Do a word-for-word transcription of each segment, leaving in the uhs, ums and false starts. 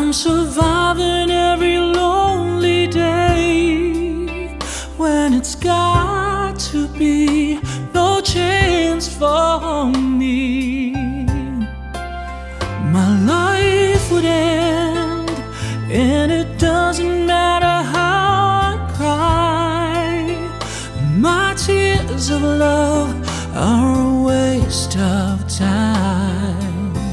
I'm surviving every lonely day when it's got to be no chance for me. My life would end, and it doesn't matter how I cry. My tears of love are a waste of time.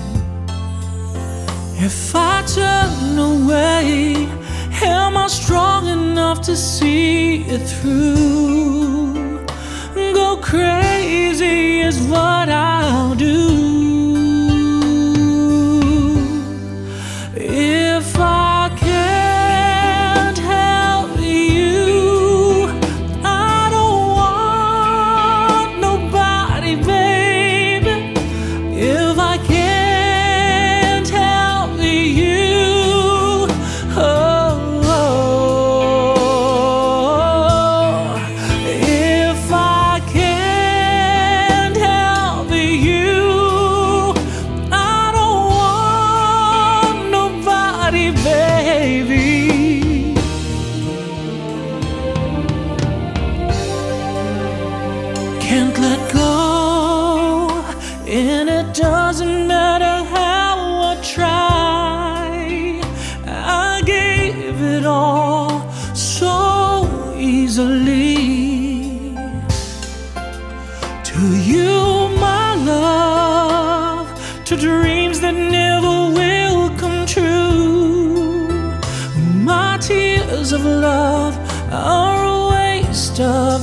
If I turn away, am I strong enough to see it through? Go crazy is what I'll do. If I can't help you, I don't want nobody, baby. If I can't help you, oh, oh. If I can't help you, I don't want nobody, baby. Can't let go, and it doesn't matter how I try. I gave it all so easily to you, my love, to dreams that never will come true. My tears of love are a waste of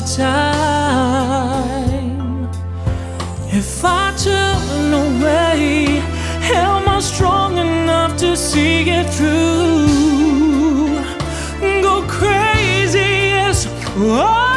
time. If I turn away, am I strong enough to see it through? Go crazy, yes. Oh.